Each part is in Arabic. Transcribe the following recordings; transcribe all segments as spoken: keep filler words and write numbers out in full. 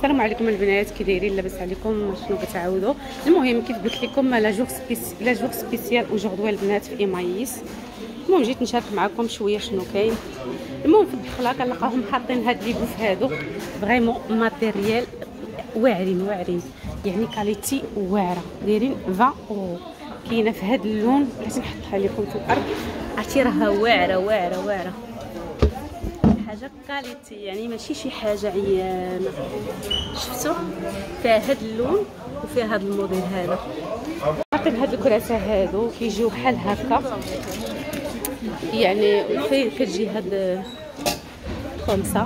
السلام عليكم البنات، كي دايرين؟ لاباس عليكم؟ شنو كتعاودوا؟ المهم كيف قلت لكم لا جور سبيس لا جور سبيسيال اوجوردي البنات في ايمايس. المهم جيت نشارك معكم شويه شنو كاين. المهم في الدخله كنلقاهم حاطين هاد لي بوف هادو فريمون ماتيريال واعرين واعرين، يعني كاليتي واعره، دايرين عشرين اورو. كاينه في هاد اللون، بغيت نحطها لكم في الارض، عرفتي راها واعره واعره واعره، حاجه كاليتي، يعني ماشي شي حاجه عيانه. شفتوا فيها هاد اللون وفيها هاد الموديل هذا. حاطين هاد الكراسه هادو كيجيو بحال هكا، يعني فين كتجي هاد خمسه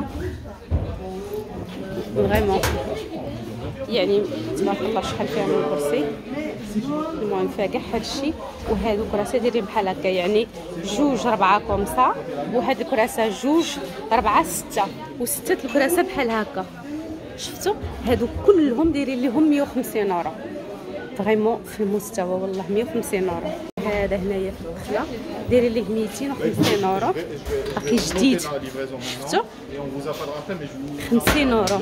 فريمون، يعني تبارك الله شحال فيها من كرسي. المهم فيها كاع هادشي، وهادو كراسي دايرين بحال هكا، يعني جوج ربعه كومسا، وهاد الكراسه جوج ربعه سته، وسته الكراسه بحال هكا. شفتوا هادو كلهم دايرين ليهم مية وخمسين اورو، فريمون في المستوى والله مية وخمسين اورو. هذا هنايا في الدخله دايرين ليه ميتين وخمسين اورو، باقي جديد. شفتوا خمسين اورو،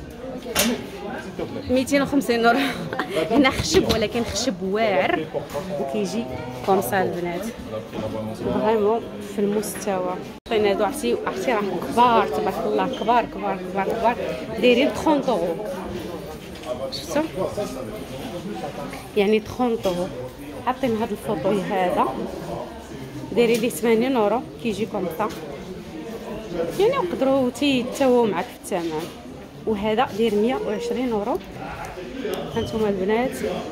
ميتين وخمسين اورو. هنا خشب، ولكن خشب واعر وكيجي كومسا البنات، فريمون في المستوى. عطينا هادو عرفتي عرفتي راه كبار تبارك الله، كبار كبار كبار كبار، دايرين ثلاثين اورو. شفتوا يعني ثلاثين اورو. حاطين هاد الفوطوي هذا دايرين ليه ثمانين اورو، كيجي كومسا، يعني يقدروا تيتساووا معاك في الثمن. وهذا داير مية وعشرين اورو. هانتوما البنات،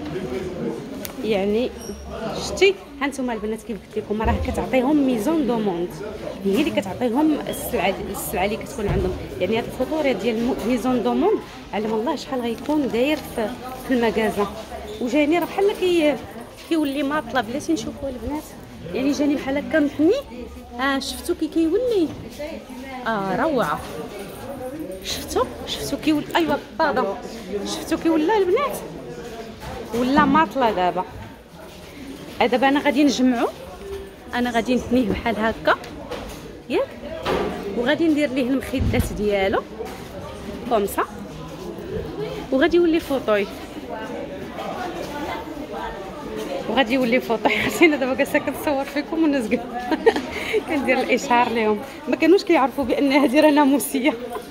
يعني شتي هانتوما البنات كيف قلت لكم راه كتعطيهم ميزون دوموند، هي اللي كتعطيهم السلعه السلعه اللي كتكون عندهم. يعني هاد الفطوره ديال ميزون دوموند علم الله شحال غيكون داير في, في المغازه، وجاني راه بحال كي كيولي ماطله. بلاتي نشوفوا البنات، يعني جاني بحال هكا متني. ها آه شفتوا كي كيولي اه روعه. شفتوا شفتوا كيولي ايوا بادا، شفتوا كي ولا البنات ولا ماطله. دابا دابا انا غادي نجمعو، انا غادي نتنيه بحال هكا ياك، وغادي ندير ليه المخدات ديالو كومسا، وغادي يولي فوطوي، وغادي يولي فوطوي. حسينا دابا جالسه كنصور فيكم والناس كندير الاشهار ليهم، ما كانوش كيعرفوا بان هذه راه ناموسيه.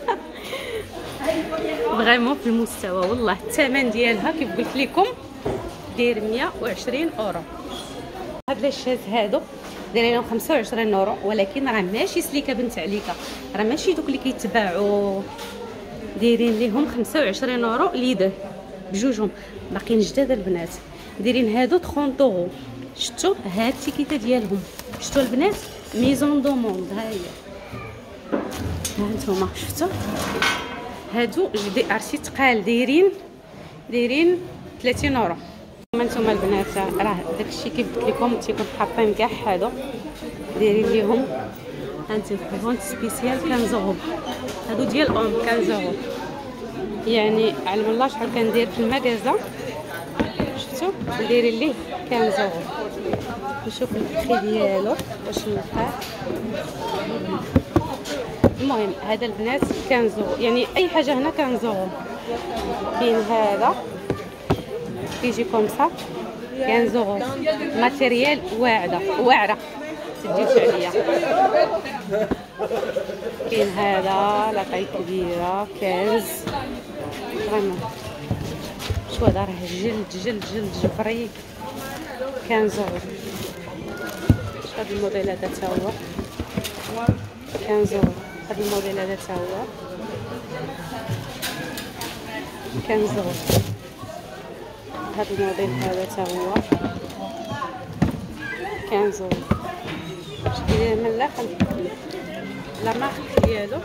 فريمون في المستوى والله. الثمن ديالها كيف قلت لكم داير مية وعشرين اورو. هاد لاشاز هادو دايرين لهم خمسة وعشرين اورو، ولكن راه ماشي سليكه بنت عليكه، راه ماشي دوك اللي كيتباعوا، دايرين لهم خمسة وعشرين اورو ليدر بجوجهم، باقيين جداد البنات. دايرين هادو ثلاثين اورو. شفتوا هاد التيكيته ديالهم؟ شفتوا البنات ميزون دوموند، ها هي ها انتما شفتوا هادو جدي عرفتي تقال، دايرين دايرين ثلاثين اورو. هانتوما البنات راه داكشي كيف قلت لكم تيكون حاطين كاع هادو دايرين ليهم هانتي فونت سبيسيال خمسة اورو. هادو ديال اون خمسة اورو، يعني علم الله شحال كندير في المغازه. شفتوا دايرين ليه خمسة اورو. نشوف البخي ديالو واش نلقاه. المهم هذا البنات خمسة اورو، يعني اي حاجه هنا خمسة اورو. كاين هذا كيجي كومسا خمسة اورو، ماتيريال واعره واعره تديوش عليا. كاين هذا لاطاي كبيره خمسة فريمون. شو هذا راه جلد جلد جلد جفري خمسة اورو. شوف هذا الموديل هذا تا هو خمسة اورو. هذا الموديل هذا تا هو خمسة اورو. هذا الموديل هذا تا هو خمسة اورو. شتي من الاخر لا مارك ديالو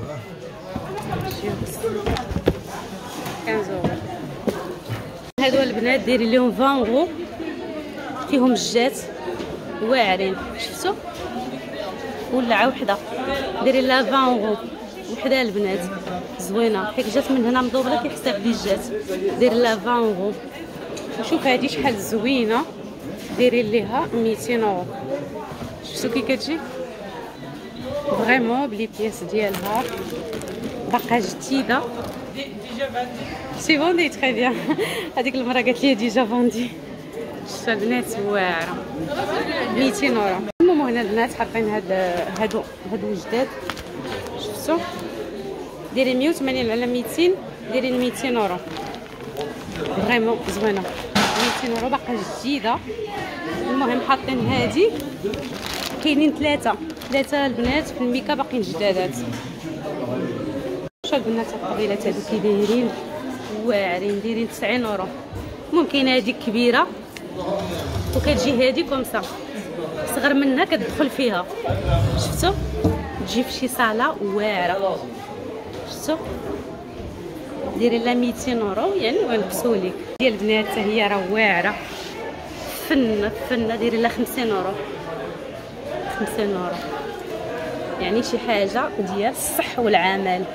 خمسة اورو. هادو البنات دايرين لهم عشرين اورو، فيهم الجات واعرين. شفتوا ولا وحده دايرين لها عشرين اورو وحده البنات زوينه، حيت جات من هنا مضوبله كيحسب لي جات، داير لها عشرين اورو. وشوف هذه شحال زوينه، دايرين ليها ميتين اورو. شفتوا كي كتجي فريمون بلي بياس ديالها باقا جديده سي فوندي تري بيان. هذيك المره قالت لي ديجا فوندي. شتا البنات واعره ميتين اورو. المهم هنا البنات حاطين هاد هادو هادو جداد شفتو دايرين مية وثمانين على ميتين دايرين ميتين اورو فريمون زوينه ميتين اورو باقا جديده. المهم حاطين هادي كاينين ثلاثه ثلاثه البنات في الميكا باقيين جدادات. شوف البنات الطويلات هادو كي دايرين واعرين دايرين تسعين اورو. ممكن هذيك كبيره وكتجي هذه كومسا صغر منها كتدخل فيها شفتوا تجي في شي صاله واعره شفتوا دايرين لها ميتين اورو يعني غنلبسوا لك ديال البنات حتى هي راه واعره فن فن دايرين لها خمسين اورو خمسين اورو يعني شي حاجه ديال الصح والعمل.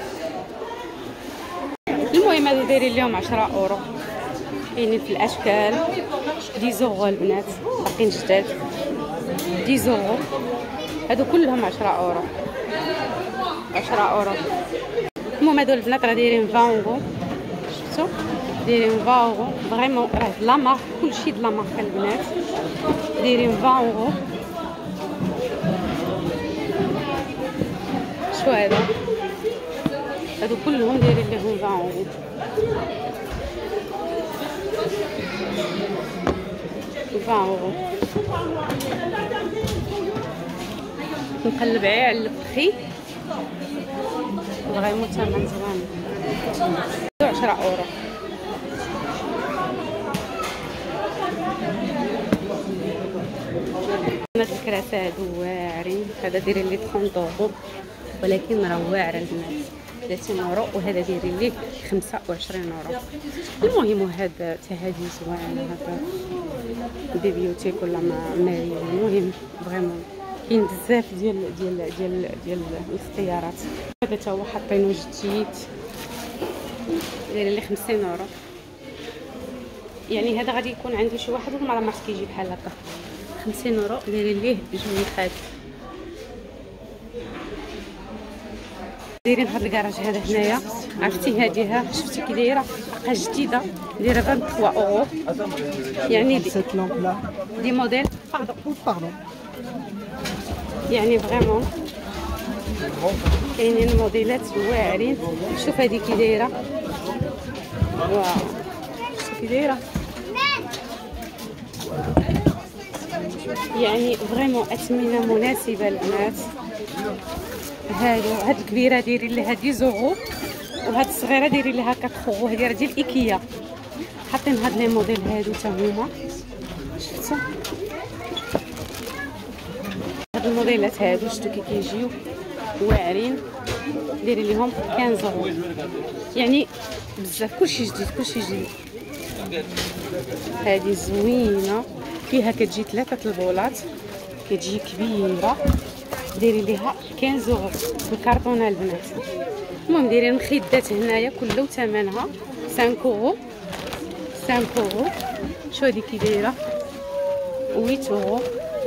المهم هادو دايرين لهم عشرة اورو كاينين في الاشكال ديزورو البنات باقيين جداد ديزورو هادو كلهم عشرة اورو عشرة اورو. المهم هادو البنات راه دايرين عشرين اورو شفتو دايرين عشرين اورو فريمون راه لا مارك كلشي د لا مارك البنات دايرين عشرين اورو. شو هذا هادو كلهم دايرين لهم عشرين اورو. عشرين اورو نقلب على البخي فريمون ثمن زوين عشرة اورو. بنات الكراسه هادو واعرين هذا دايرين لي ثلاثين اورو ولكن راه واعره البنات ثلاثين اورو وهذا دايرين ليه خمسة وعشرين اورو. المهم هذا حتى هادي زوينه هذا بيبيوتيك ولا ماريو. المهم فريمون كاين بزاف ديال ديال ديال ديال الاختيارات. هذا تا هو حاطينه جديد داير ليه خمسين اورو يعني هذا غادي يكون عنده شي واحد وما عرفت كيجي بحال هكا خمسين اورو دايرين ليه جوج خاد. دايرين هاد الكراج هذا هنايا عرفتي هادي ها شفتي كي دايره باقا جديده دايره ثلاثة وعشرين اورو يعني دي, دي موديل باردون يعني فريمون كاينين موديلات واعرين. شوف هادي كي دايره واو شوف كي دايره يعني فريمون اثمنه مناسبه البنات. هادو هاد الكبيره دايرين لها عشرة زورو وهاد الصغيره دايرين لها أربعة اورو. هادي راه ديال ايكيا حاطين هاد لي موديل هادو حتى هما شفتوا هاد الموديلات هادو شفتوا كي كيجيو واعرين دايرين لهم خمسطاش اورو يعني بزاف كلشي جديد كلشي جديد. هادي زوينه فيها كتجي ثلاثه البولات كتجي كبيره دايرين ليها خمسطاش اورو بالكرتونه البنات. المهم دايرين مخدات هنايا كله ثمنها خمسة اورو خمسة اورو. شو هادي كي دايره ثمانية اورو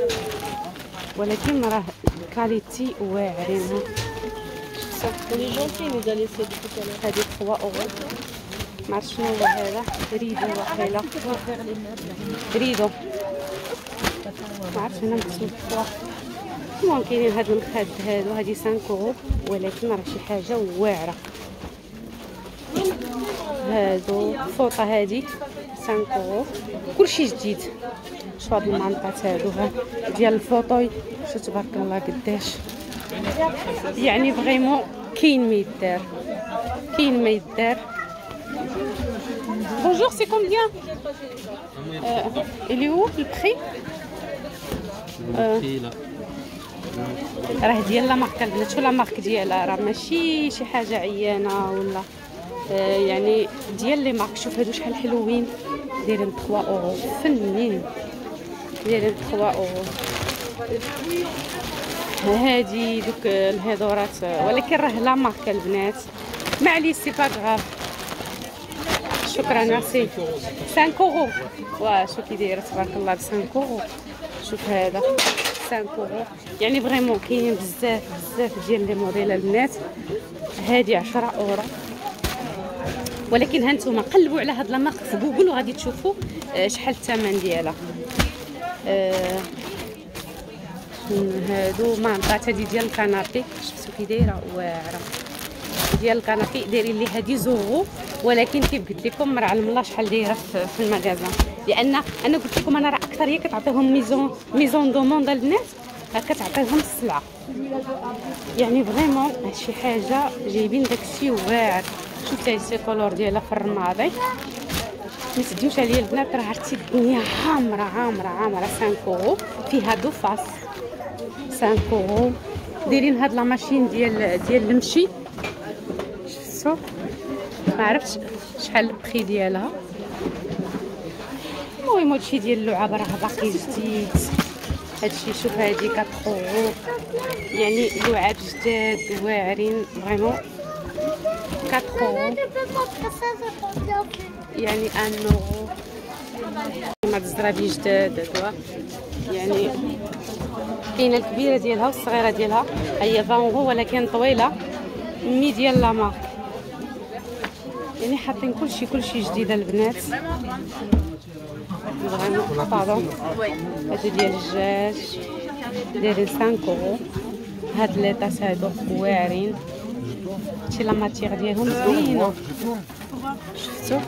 ولكن راه كاليتي واعرين. هادي ثلاثة اورو معرفت شنو هو هذا ريدو واقيلا ريدو معرفت انا مسموح. المهم كاينين هاد المخاد هادو هادي خمسة اورو ولكن راه شي حاجه واعره. هادو فوطه هادي خمسة اورو كلشي جديد. شوف هاد المنطات هادو ها ديال الفوطوي شو تبارك الله قداش يعني فريمون كاين ما يدار كاين ما يدار. بونجور سي كومبيان اللي هو البخي راه ديال لا مارك البنات. شو لا مارك ديالها راه ماشي شي حاجه عيانه ولا آه يعني ديال لي مارك. شوف هادو شحال حلوين دايرين ثلاثة اورو فنين دايرين ثلاثة اورو. هادي دوك الهيدورات ولكن راه لا مارك البنات معليش سي با غاف. شكرا ميرسي خمسة اورو. واه شو كي دايره تبارك الله ب خمسة اورو. شوف هذا خمسة اورو يعني فريمون كاينين بزاف بزاف ديال لي موديل البنات. هادي عشرة اورو ولكن ها نتوما قلبوا على هاد لا مارك في جوجل وغادي تشوفوا شحال الثمن ديالها. آه هادو مانطات هادي ديال الكنابي، شفتوا كي دايره واعره ديال الكنابي، دايرين لي هادي زوغو، ولكن كيف قلت لكم راه علم الله شحال دايره في المغازان، لان انا قلت لكم انا راه اكثر هي كتعطيهم ميزون ميزون دوموند البنات، كتعطيهم السلعه. يعني فريمون شي حاجه جايبين داكشي واعر. شفتي هاد الكولور ديالها في الرمادي، ما تديوش عليا البنات، راه عرفتي الدنيا عامره عامره عامره. خمسة اورو فيها دو فاس، خمسة اورو. دايرين هاد لا ماشين ديال ديال المشي، شفتوا ما عرفتش شحال البخي ديالها. المهم هادشي ديال اللعاب راه باقي جديد. هادشي شوف هادي أربعة اورو، يعني لعاب جداد واعرين فريمون. أربعة اورو يعني واحد اورو. هاد الزرابي جداد هادو، يعني كاينه الكبيره ديالها والصغيره ديالها، هي عشرين اورو ولكن طويله مي ديال لا مارك. يعني حاطين كلشي كلشي جديد البنات فريمون. باردون هادو ديال الدجاج دايرين خمسة اورو. هاد لي طاس هادو واعرين، شتي لا ماتيغ ديالهم زوينه. شفتوا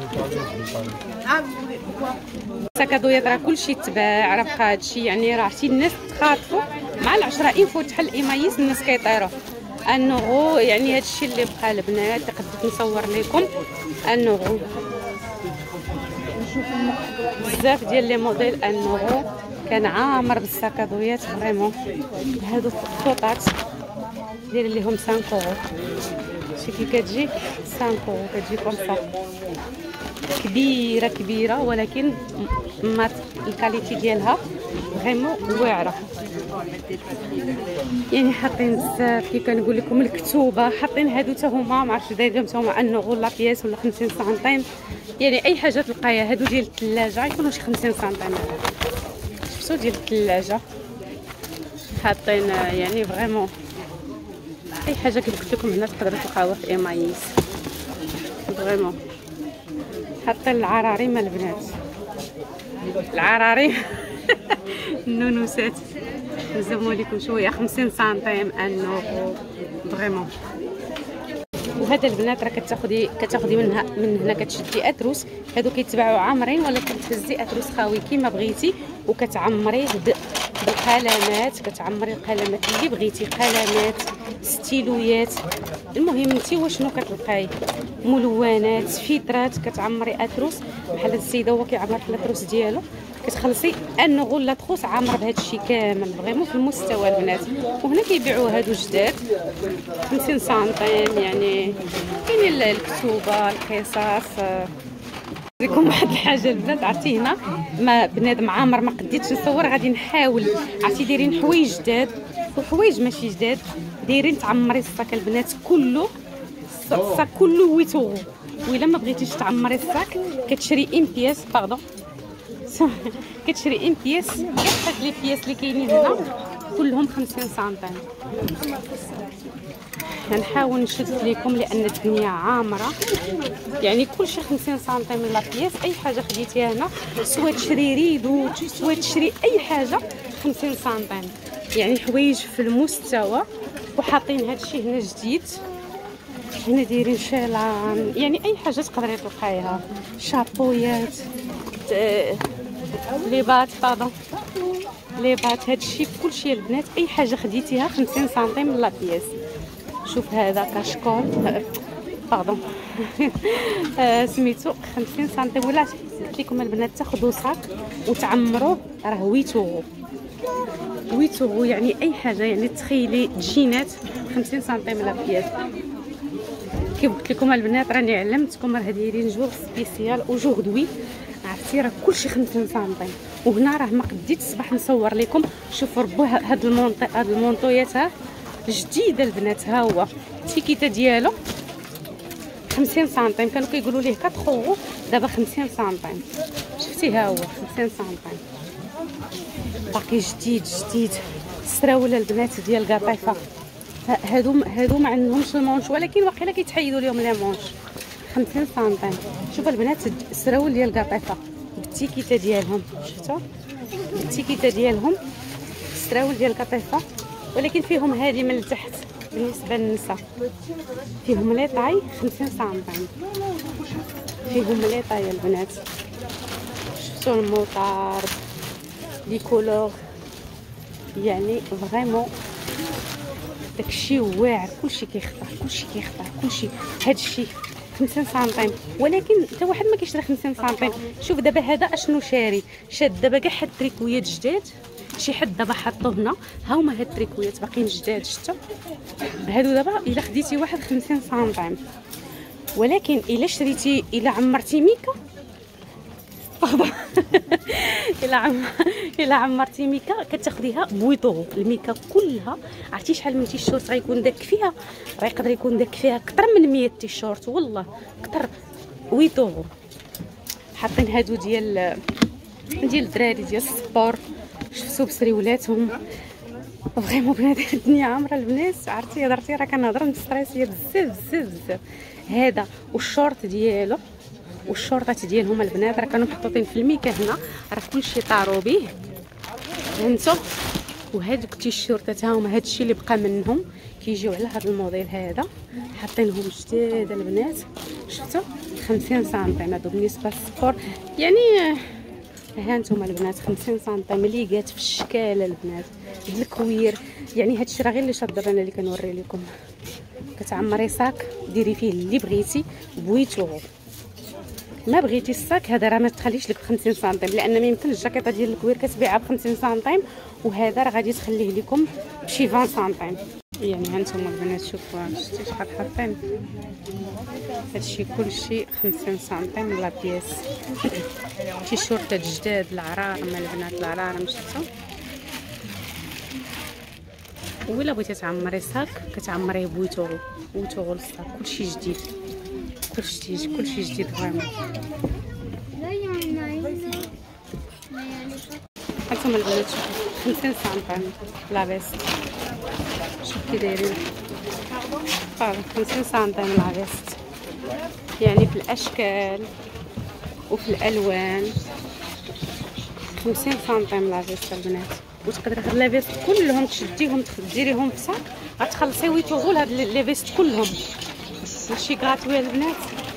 السكادويات راه كلشي تباع، راه بقى هادشي يعني راه عرفتي الناس تخاطفوا مع العشرة انفو تحل ايمايس الناس كيطيروا انورو. يعني هادشي اللي بقى البنات اللي قدرت نصور لكم انورو. بزاف ديال لي موديل انورو، كان عامر بالسكادويات فريمون. هادو الفوطات دايرين ليهم خمسة اورو. شتي كي كتجي خمسة اورو، كتجي كومسا كبيره كبيره، ولكن مات الكاليتي ديالها فريمون واعره. يعني حاطين بزاف كي كنقول لكم الكتوبه، حاطين هادو حتى هما ما عرفتش دايرين حتى هما انورو لا بياس ولا خمسين سنتيم. يعني اي حاجه تلقايها. هادو ديال الثلاجه يكونوا شي خمسين سنتيم. شفتوا ديال الثلاجه حاطين يعني فريمون اي حاجه كي قلت لكم هنا تقدروا تلقاوها في ايمايس فريمون. حتى العراريم البنات، العراريم النونوسات نزوموا لكم شويه خمسين سنتيم انو فريمون. وهذا البنات راه كتاخدي كتاخدي منها من هنا كتشدي اتروس. هادو كيتباعوا عامرين، ولكن تهزي اتروس خاوي كيما بغيتي وكتعمريه بالقلمات. كتعمري القلمات اللي بغيتي، قلمات ستيلويات، المهم انت واشنو كتلقاي، ملونات فيترات. كتعمري اتروس بحال هاد السيده هو كيعمر في الاتروس ديالو، كتخلصي ان غول لاطروس عامر بهذا الشيء كامل فريمون في المستوى البنات. وهنا كيبيعوا هادو جداد خمسين سنتيم. يعني كاينين الكتوبه القصص. لكم واحد الحاجه البنات، عرفتي هنا ما بنادم عامر ما قديتش نصور، غادي نحاول. عرفتي دايرين حوايج جداد وحوايج ماشي جداد، دايرين تعمري الصاك البنات كله. الصاك كله ويت اورو، وإلا ما بغيتيش تعمري الصاك كتشري ان بياس باردون كتشري ان بياس. هاد لي بياس اللي كاينين هنا كلهم خمسين سنتيم. غنحاول نشد لكم لان الدنيا عامره. يعني كلشي خمسين سنتيم لا بياس. اي حاجه خديتيها هنا، سواء تشري ريدو سواء تشري اي حاجه خمسين سنتيم. يعني حوايج في المستوى. وحاطين هادشي هنا جديد، هنا دايرين شيلان. يعني اي حاجه تقدري تلقايها، شابويات لي بات باردون لي بات. هادشي كلشي البنات اي حاجه خديتيها خمسين سنتيم لا بياس. شوف هذا كاشكول باردون سميتو خمسين سنتيم. ولا قلت لكم البنات تاخذوا صاك وتعمروه راه ثمانية اورو ثمانية اورو. يعني اي حاجه، يعني تخيلي جينات خمسين سنتيم لا بياس. كيف قلت لكم البنات راني علمتكم راه دايرين جوغ سبيسيال وجوغدوي. عرفتي راه كلشي خمسين سنتيم. وهنا راه ما قديت الصباح نصور لكم. شوفوا ربو هاد المونطي هاد المونطويات ها جديده البنات. ها هو التيكيته ديالو خمسين سنتيم، كانوا كيقولوا ليه أربعة اورو، دابا خمسين سنتيم. شفتي ها هو خمسين سنتيم باقي جديد جديد. السراوله البنات ديال قطيفه، هادو هادو ما عندهمش المونش، ولكن واقيلا كيتحيدوا لهم لي مونش. خمسين سنتيم. شوفوا البنات السراول ديال القطيفه بالتيكيته ديالهم، شفتوا بالتيكيته ديالهم السراول ديال القطيفه، ولكن فيهم هذه من التحت بالنسبه للنساء، فيهم لي طاي خمسين سنتيم، فيهم لي طاي البنات. شفتوا الموطار لي كولور، يعني فريمون داكشي واعر، كلشي كيختار كلشي كيختار كلشي. هادشي خمسين سنتيم، ولكن حتى واحد ما كيشري خمسين سنتيم. شوف دابا هذا اشنو شاري، شاد دابا كاع حد تريكويات جداد، شي حد دابا حطو هنا، ها هما هاد التريكويات باقيين جداد. شفتوا هادو دابا الا خديتي واحد خمسين سنتيم، ولكن الا شريتي الا عمرتي ميكا الا عم الا عمرتي ميكا كتاخديها بويطو. الميكا كلها عرفتي شحال من تيشورت غيكون داك فيها، راه يقدر يكون داك فيها اكثر من مية تيشورت، والله اكثر. ويطو حاطين هادو ديال ديال الدراري ديال السبور، شفتو بسريولاتهم. فريمون بنات الدنيا عامره البنات، عرفتي هضرتي راه كنهضر مستريسيه بزاف بزاف بزاف. هذا والشورت ديالو والشورطات ديالهم البنات راه كانوا محطوطين في الميكا هنا، راه كلشي طاروا به فهمتوا. وهذوك التيشيرتات ها هما هادشي اللي بقى منهم، كيجيو على هذا الموديل هذا، حاطينهم جداد البنات. شفتوا خمسين سنتيم هادو بالنسبه للسبور، يعني ها انتم البنات خمسين سنتيم ليقات في الشكال البنات بالكوير. يعني هادشي راه غير اللي شاد انا اللي كنوري لكم. كتعمري صاك ديري فيه اللي بغيتي بويتو، ما بغيتي الصاك هذا راه ما تخليش لك ب خمسين سنتيم، لان ما يمكنش الجاكيطه ديال الكوير كتبيعها ب خمسين سنتيم، وهذا راه غادي تخليه لكم بشي عشرين سنتيم. يعني ها انتم البنات شوفوا شفتي شحال حاطين، هادشي كلشي خمسين سنتيم لا بياس. شي شورتات جداد العرارم البنات، العرارم شفتوا. ولا بغيتي تعمري صاك كتعمريه بويتورو، بويتورو الصاك كلشي جديد، كلشي كلشي جديد فريمون. هانتوما البنات شوفوا خمسين سنتيم لاباس، شوف كي دايرين صافي خمسين سنتيم لاباس. يعني في الاشكال وفي الالوان خمسين سنتيم لاباس البنات. وتقدري هاد لافيست كلهم تشديهم ديريهم في صاك غتخلصي ويتوغول هاد لي فيست كلهم، ماشي غراتوي البنات.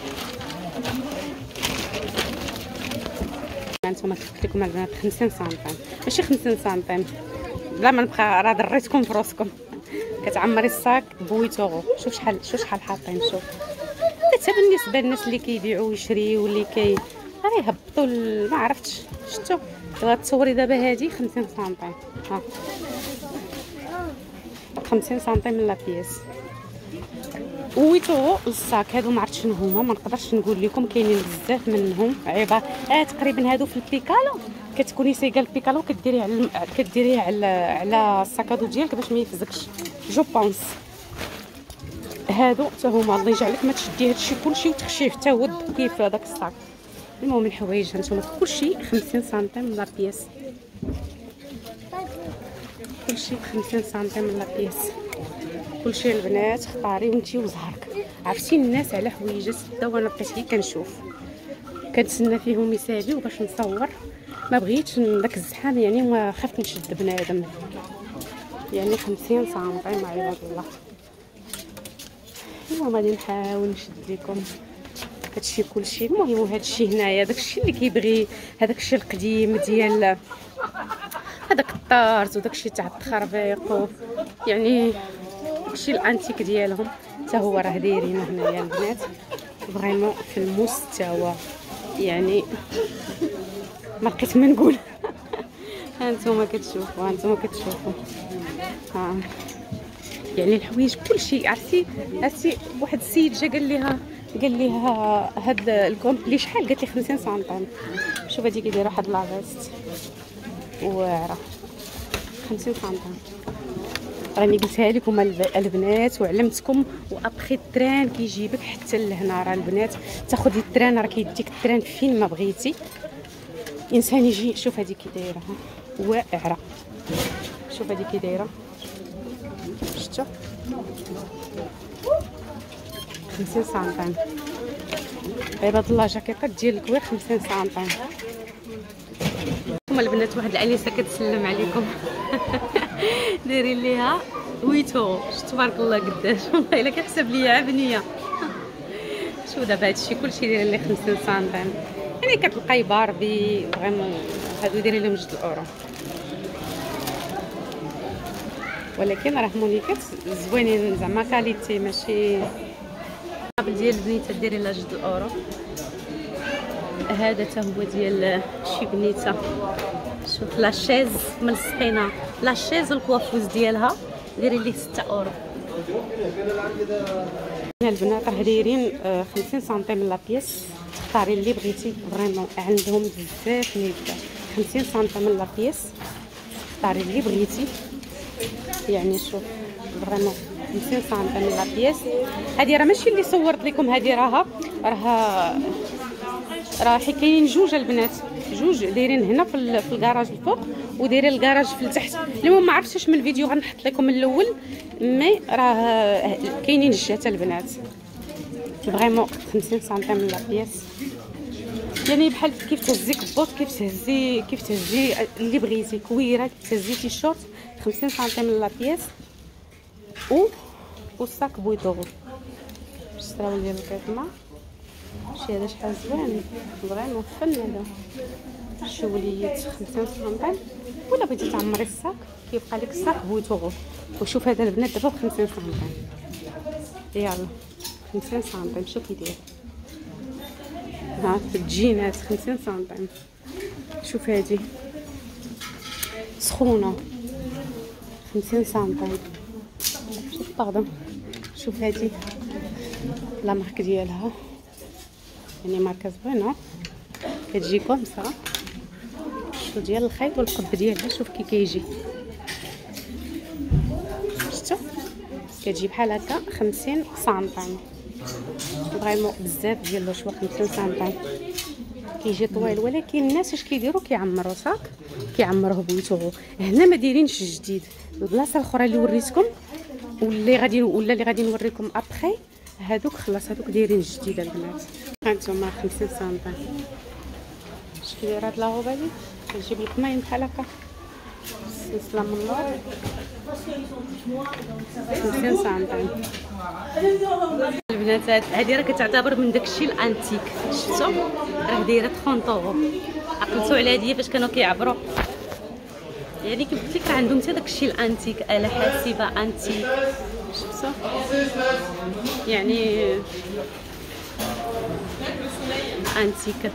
هانتوما قلت لكم البنات خمسين سنتيم ماشي خمسين سنتيم، بلا ما نبقى راه دريتكم في راسكم. كتعمري الصاك بويتوغو. شوف شحال شوف شحال حاطين. شوف حتى بالنسبه للناس اللي كيبيعوا ويشريوا واللي كي راه يهبطوا ما عرفتش. شفتوا غتصوري دابا هذه خمسين سنتيم، ها خمسين سنتيم لا بياس. ويتو الصاك هادو ما عرفتش شنو هما، ما نقدرش نقول لكم، كاينين بزاف منهم عباره اه تقريبا هادو في البيكالو. كتكوني سايقه البيكالو كديريه على كديريه على على الساكادو ديالك باش ما يفزكش جو بونس. هادو حتى هما الله يجعلك ما تشدي هادشي كلشي وتخشيه حتى هو كيف هذاك الصاك. المهم الحوايج هانتوما كلشي خمسين سنتيم لا بياس، كلشي خمسين سنتيم لا بياس. كلشي البنات اختاري وانتي وزهرك. عرفتي الناس على حويجات دا وانا بقيت غير كنشوف كنتسنى فيهم يساليو باش نصور، ما بغيتش داك الزحام يعني ما خفت نشد بنادم. يعني خمسين سنتيم عباد الله. المهم غادي نحاول نشد لكم هادشي كلشي. المهم هادشي هنايا داكشي اللي كيبغي، هذاك الشيء القديم ديال هذاك الطارز وداكشي تاع التخربيق، يعني داكشي الانتيك ديالهم حتى هو راه دايرينه هنايا البنات فريمون في المستوى. يعني ما لقيت ما نقول. ها انتم كتشوفوا ها انتم كتشوفوا ها يعني الحوايج كلشي. عرفتي عرفتي واحد السيد جا قال ليها قال ليها هاد الكومبلي شحال؟ قالت لي خمسين سنتيم. شوف هادي كيديروا واحد لافيست واعره خمسين سنتيم. راني قلتها لكم البنات وعلمتكم. وابخي التران كيجيبك حتى لهنا. راه البنات تاخذي التران راه كيديك التران فين ما بغيتي. انسان يجي. شوف هادي كي دايره واعره. شوف هادي كي دايره شفتوا خمسين سنتيم. عباد الله جاكيطات ديال الكوير خمسين سنتيم. هما البنات واحد الانسه كتسلم عليكم دايرين ليها ويتو. تبارك الله قداش والله الا كتحسب ليا عبنيه. شوف دابا هادشي كلشي داير ليه خمسين سنتيم، يعني كتلقاي باربي فريمون هادو دايرين لهم جوج الاورو، ولكن راه مونيكات زوينين زعما كاليتي ماشي. القابل ديال البنيته دايرين لها جوج الاورو. هذا حتى هو ديال شي بنيته. شوف لاشيز ملصقينه، لاشيز والكوافوز ديالها دايرين ليه ستة اورو. هنا البنات راه دايرين خمسين سنتيم من لابيس. اختاري اللي بغيتي فريمون، عندهم بزاف نيبدا. خمسين سنتيم من لابيس، اختاري اللي بغيتي. يعني شوف فريمون خمسين سنتيم من لابيس. هذه راه ماشي اللي صورت لكم، هذه راها راه راه حي كاينين جوج البنات، جوج دايرين هنا في في الكراج الفوق ودايرين الكراج في التحت. المهم ما عرفتش من الفيديو غنحط لكم الاول، مي راه كاينين جات البنات فريمون خمسين سنتيم من لابيس. يعني بحال كيف تهزي كبوط، كيف تهزي كيف تهزي اللي بغيتي، كويره كيف تهزي تيشورت خمسين سنتيم من لابيس. و والساك بويطوغو شراو ديال الكتمه. شتي هذا شحال زوين فريمون فن هذا. شوليات خمسين سنتيم، ولا بغيتي تعمري الساك كيبقى لك الساك بويطوغو. وشوف هذا البنات دابا ب خمسين سنتيم، يلا خمسين سنتيم. شوف كيدير ها في الجينات خمسين سنتيم. شوف هذه سخونه خمسين سنتيم. شوف باردون، شوف هذه لا مارك ديالها، يعني ماركه زوينه كتجي كومسا. شوف ديال الخيط والقب ديالها، شوف كي كيجي. شفتوا كتجي بحال هكا خمسين سنتيم. فريمون بزاف ديال لو شوا خمسين سنتيم. كيجي طويل، ولكن الناس اش كيديروا كيعمروا صاك كيعمروه بويتوغو. هنا ما دايرينش جديد. البلاصه الاخرى اللي وريتكم واللي غادي ولا اللي غادي نوريكم ابخي هادوك خلاص، هادوك دايرين جديد البنات. هانتوما خمسين سنتيم. شكون داير هاد لاغوب هادي؟ كتجيب القماين بحال هكا سلسله من اللور خمسين سنتيم. البنات هادي راه كتعتبر من داكشي الانتيك. شفتوا راه دايره ثلاثين طورو. عقلتوا على هادي فاش كانوا كيعبروا، يعني كيف قلت لك راه عندهم حتى داكشي الانتيك، آلة حاسبه انتيك. شفتوا يعني انتيك.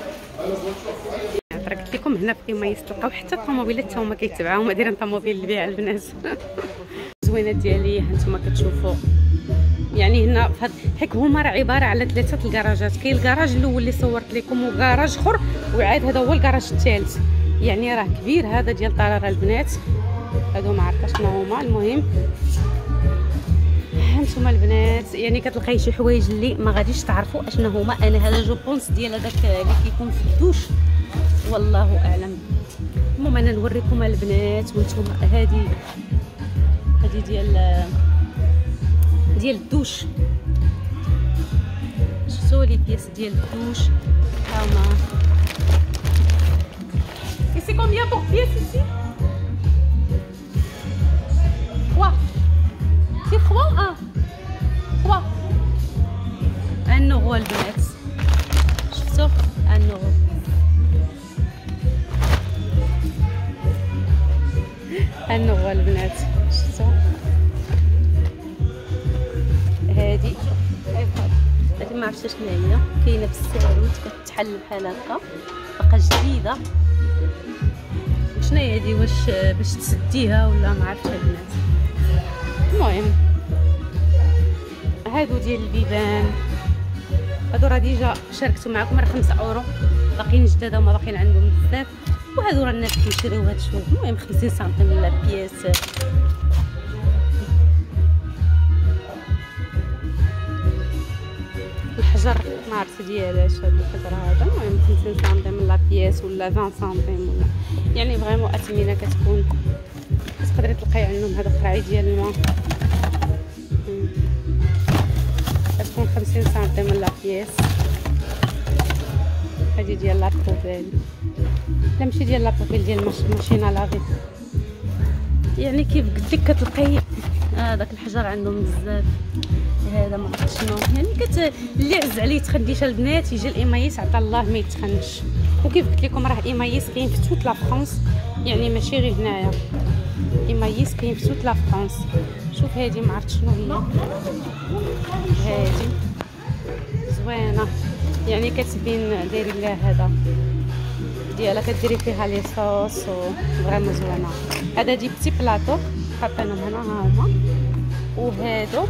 راه قلت لكم هنا في مايس تلقاو حتى الطوموبيلات حتى هما كيتبعوهم دايرين طوموبيل للبيع البنات. زوينات ديالي هانتوما كتشوفوا. يعني هنا فهاد حيت هما راه عباره على ثلاثه الكراجات. كاين الكراج الاول اللي صورت لكم وكراج اخر، وعاد هذا هو الكراج الثالث. يعني راه كبير هذا ديال طراره البنات. هادو ما عرفتش شنو هما. المهم هانتوما البنات يعني كتلقاي شي حوايج اللي ما غاديش تعرفوا اشنا هما. انا هذا جو بونس ديال هذاك اللي كيكون في الدوش، والله اعلم. المهم انا نوريكم البنات. وانتم هذه هذه ديال ديال الدوش. شفتوا لي بياس ديال الدوش هاهما. Et c'est combien pour pièce ici? trois. C'est trois ou un? trois. un euro البنات. شفتوا un euro. un euro البنات. شفتوا هادي هادي ما عرفتش شنو هي، كاينه في الساروت كتحل بحال هكا، باقا جديده. شنو هي هادي؟ واش باش تسديها ولا ما عرفتش البنات. المهم هادو ديال البيبان، هادو راه ديجا شاركتو معكم راه خمسة اورو، باقيين جداد هما باقيين عندهم بزاف. وهادو راه الناس كيشريو هاد شويه. المهم خمسين سنتيم لا بياس. الحجر ما عرفت ديالاش هاد الحجر هذا. المهم خمسين سنتيم لا بياس ولا عشرين سنتيم ولا يعني فريمون اثمنه كتكون. تقدري تلقاي عندهم هاد القراعي ديال الماء كتكون خمسين سنتيم لا بياس. هادي ديال لا بوبيل، لا ماشي ديال لا بوبيل، ديال ماشينا لافي. يعني كيف قلت لك كتلقاي هذاك آه الحجر عندهم بزاف. هذا ما عرفت شنو يعني كت اللي عز عليه تخديش البنات يجي الايمايس عطا الله ما يتخنش. وكيف قلت لكم راه ايمايس كاين في توت لا فرانس، يعني ماشي غير هنايا، ايمايس كاين في توت لا فرانس. شوف هذه ما عرفت شنو هي، هذه زوينه يعني كتبين دايرين لها هذا ديالها كديري فيها لي صوص وفريمون زوينه. هذا دي بتي بلاطو حاطينهم هنا ها هما، وهادو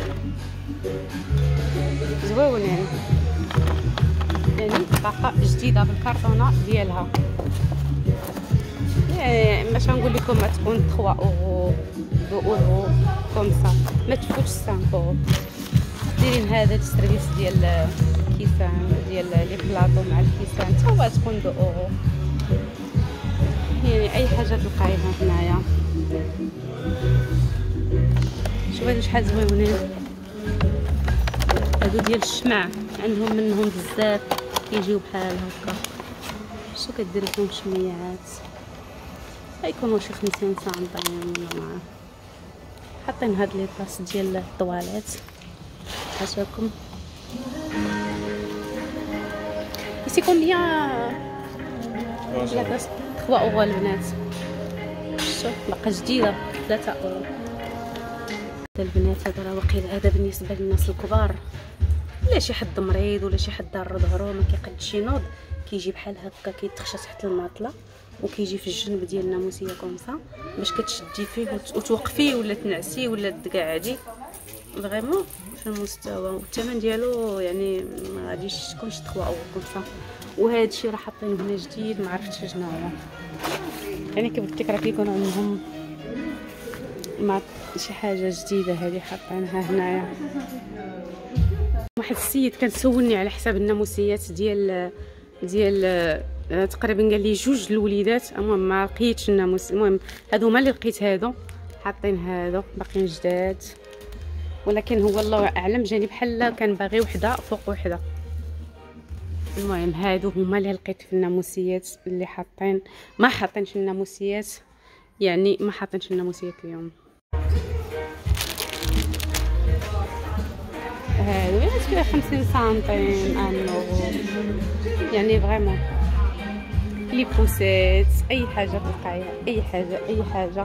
زويونين يعني طاقه جديده بالكرتونه ديالها. يعني باش نقول لكم ما تكون ثلاثة اورو اثنين اورو كومسا، ما تفوتش خمسة اورو. دايرين هذا السيرفيس ديال الكيسان ديال لي بلاطو مع الكيسان حتى هو تكون اثنين اورو. يعني اي حاجه تلقايها هنايا. شوف هادو شحال زوينين، هادو ديال الشمع عندهم منهم بزاف كيجيو بحال هكا. شو كدير فيهم شميعات غيكونوا شي خمسين سنتيم ولا ما حاطين هاد لي طاس ديال الطواليت عشاكم. ici combien la tasse ثلاثة اورو البنات. شوف باقا جديده ثلاثة اورو البنات. هذا راه واقيلا هذا بالنسبه للناس الكبار، ولا شي حد مريض ولا شي حد ضار ظهرو ما كيقدش ينوض، كيجي بحال هكا كيتخشى تحت الماطله وكيجي في الجنب ديال الناموسيه كومسا باش كتشدي فيه وتوقفيه ولا تنعسيه ولا تقعدي فريمون في المستوى. والثمن ديالو يعني ما غاديش تكونش ثلاثة اورو كومسا. وهذا الشيء راه حاطينه هنا جديد ما عرفتش شنو هو، يعني كيف قلت لك راه كيكونوا عندهم مع شي حاجه جديده هذه حاطينها هنايا. واحد السيد كان سولني على حساب الناموسيات ديال ديال تقريبا قال لي جوج الوليدات. المهم ما لقيتش الناموس، المهم هادو هما اللي لقيت، هادو حاطين هادو باقيين جداد، ولكن هو الله اعلم جاني بحال كان باغي وحده فوق وحده. المهم هادو هما اللي لقيت في الناموسيات اللي حاطين، ما حاطينش الناموسيات، يعني ما حاطينش الناموسيات اليوم. هادو يعني فيها خمسين سنتيم انو، يعني فريمون لي بوسيت اي حاجه تلقايها، اي حاجه اي حاجه.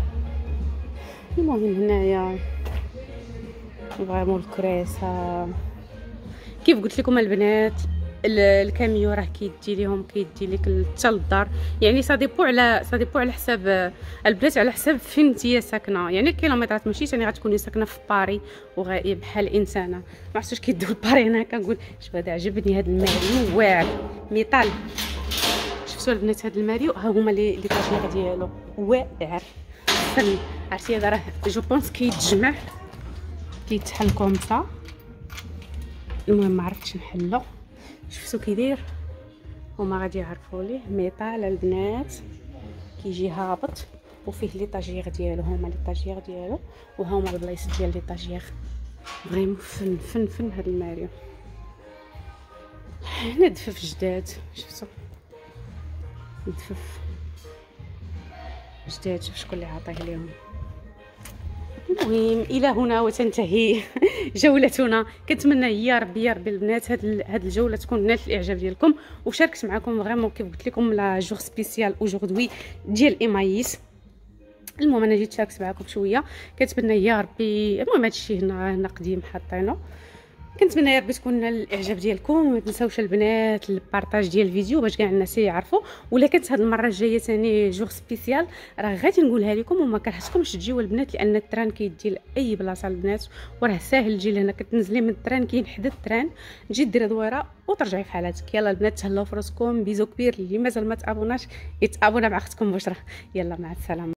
المهم هنايا فريمون الكراسه كيف قلت لكم البنات. الكاميو راه كيدي ليهم كيدي لك حتى للدار، يعني صاديبو على صاديبو على حساب البنات، على حساب فين نتيا ساكنه. يعني الكيلومترات ماشي ثاني غتكوني ساكنه في باري وغايه بحال انسانه ما عرفتش كيديو لباري. هنا كنقول شوف هذا عجبني هذا الماريو واعر ميطال. شفتوا البنات هذا الماريو ها هما لي لي طاجير ديالو واعر فن. عرفتي هذا راه جو بونس كيتجمع كيتحل كومسا. المهم ما عرفتش نحلو. شفتوا كيدير هما غادي يعرفوا ليه ميطال البنات كيجي هابط وفيه لي طاجير ديالو، هما لي طاجير ديالو وهما البلايص ديال لي طاجير. فريمون فن فن فن هذا الماريو. هنا دفف جداد، شفتوا دفف جداد. شوف شكون اللي عاطيه ليهم. المهم الى هنا وتنتهي جولتنا. كنتمنى يا ربي يا ربي البنات هاد هاد الجوله تكون نالت الاعجاب ديالكم وشاركت معكم فريمون كيف قلت لكم لا جور سبيسيال اوجوردي ديال ايمايس. المهم انا جيت شاركت معكم شويه، كنتمنى يا ربي. المهم هادشي هنا هنا قديم حاطينه. كنتمنى يا ربي تكون الاعجاب ديالكم. ما تنساوش البنات البارطاج ديال الفيديو باش كاع الناس يعرفوا. ولا كانت هاد المره الجايه ثاني جور سبيسيال راه غادي نقولها لكم وما كرهتكمش تجيو البنات، لان التران كيدي لاي بلاصه البنات وراه ساهل تجي لهنا. كتنزلي من التران كاين حدا التران تجي ديري دويره وترجعي في حالاتك. يلا البنات تهلاو في راسكم، بيزو كبير. اللي مازال ما تابوناش يتابونا مع اختكم بشرى. يلا مع السلامه.